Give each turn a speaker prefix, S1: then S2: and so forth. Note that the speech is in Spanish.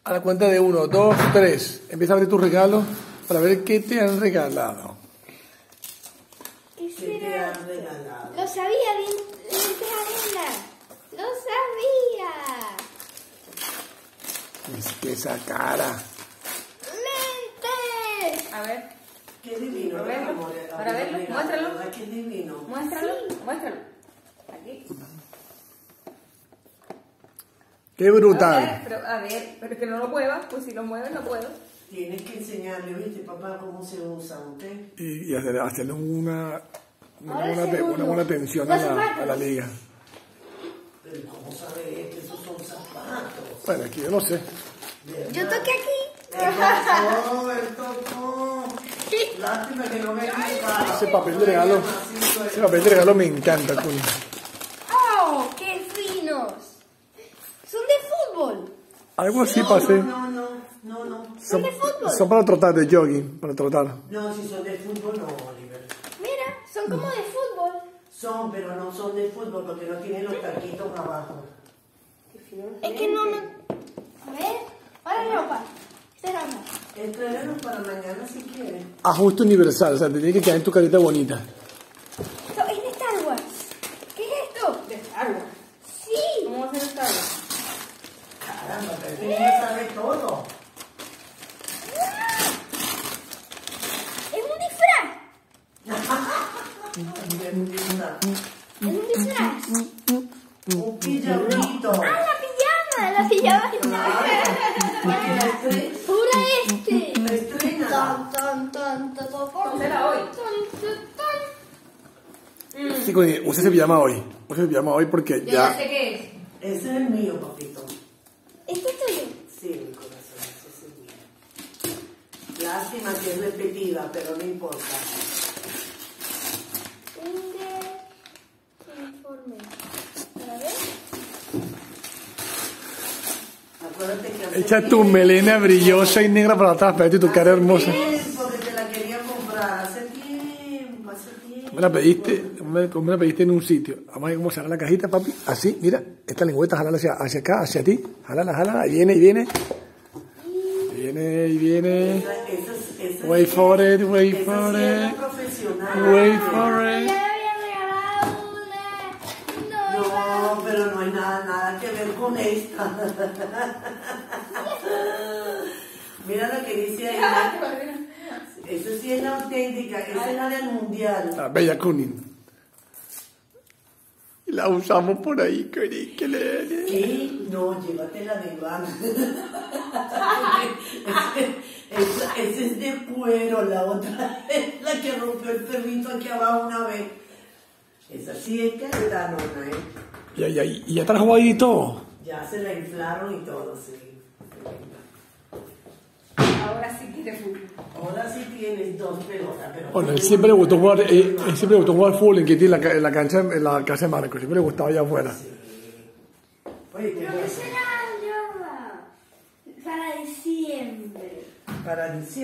S1: A la cuenta de 1, 2, 3. Empieza a abrir tus regalos para ver qué te han regalado.
S2: ¿Qué
S3: te han regalado?
S2: Lo sabía, lentes arena. Lo sabía.
S1: Es que esa cara.
S2: ¡Lentes!
S4: A ver,
S3: Qué divino,
S4: para verlo,
S3: amor,
S4: para verlo, muéstralo.
S3: ¿Verdad? Qué divino.
S4: Muéstralo, muéstralo. Aquí.
S1: ¡Qué brutal!
S4: A ver, pero que no lo muevas, pues si lo mueves no puedo.
S3: Tienes que enseñarle, ¿viste, papá, cómo se usa, ¿ok?
S1: Y hacerle una
S2: segundo.
S1: buena atención
S2: Los
S1: a
S2: zapatos.
S1: la liga.
S3: Pero ¿cómo sabe que esos son zapatos?
S1: Bueno, aquí yo no sé.
S2: Yo toqué aquí.
S3: Él tocó. Lástima que no me equivocaba.
S1: Ese papel de regalo me encanta, Cuni.
S2: ¡Oh, qué finos! Son de fútbol.
S1: Algo así pasé.
S3: No.
S2: Son de fútbol.
S1: Son para trotar, de jogging, para trotar.
S3: No, si son de fútbol, no, Oliver.
S2: Mira, son como de fútbol.
S3: Son, pero no son de fútbol porque no tienen los taquitos abajo.
S2: Es que no. A ver, ahora ropa. Esta es ropa.
S3: Entrénelos para mañana si quieres.
S1: Ajuste universal, o sea, te tiene que quedar en tu carita bonita.
S2: Esto es de Star Wars. ¿Qué es esto?
S4: De Star Wars.
S2: Sí.
S4: ¿Cómo va a ser Star Wars?
S3: Caramba, pero este niño sabe todo.
S2: Es un disfraz.
S3: Me gusta.
S2: Es un disfraz.
S3: Un pijamito.
S2: ¡Ah, la pijama!
S3: La estrena.
S2: ¡Pura este!
S3: La estrena.
S4: Pónsela hoy.
S1: Sí, Cuni, use ese pijama hoy. Use ese pijama hoy porque
S4: Yo ya sé
S1: ya...
S4: qué es.
S3: Ese es el mío, papito.
S2: ¿Este es tuyo?
S3: Sí, mi corazón, ese es el mío. Lástima que es repetida, pero no importa.
S2: Informe. A ver.
S3: Acuérdate que hace
S1: Echa tu melena brillosa y negra para atrás, para tu cara hermosa.
S3: porque te la quería comprar. Hace tiempo.
S1: Me la pediste en un sitio. Vamos a ver cómo se haga la cajita, papi. Así, mira, esta lengüeta, jálala hacia acá, hacia ti. Jálala. Ahí viene. Viene. Wait for it.
S3: Esa sí es la profesional.
S1: Wait for
S2: Ya
S1: it.
S2: le había regalado una.
S3: No, pero no hay nada que ver con esta. Mira lo que dice ahí. Eso sí es la auténtica, esa es la del mundial.
S1: La bella Kunin. Y la usamos por ahí, Cuni. Que le...
S3: ¿Qué? No, llévatela de van. Ese es de cuero, la otra es la que rompió el perrito aquí abajo una vez. Esa sí es caretanona, ¿eh?
S1: Y ya trajo ahí todo.
S3: Ya se la inflaron y todo, sí.
S4: Ahora sí quiere fútbol.
S3: Ahora sí tienes dos pelotas, pero...
S1: Bueno, él siempre le gustó jugar fútbol en Kitty, en la cancha de Marcos. Siempre le gustaba allá afuera.
S3: Oye,
S2: ¿Pero qué será, Yoba? Para diciembre.
S3: para diciembre.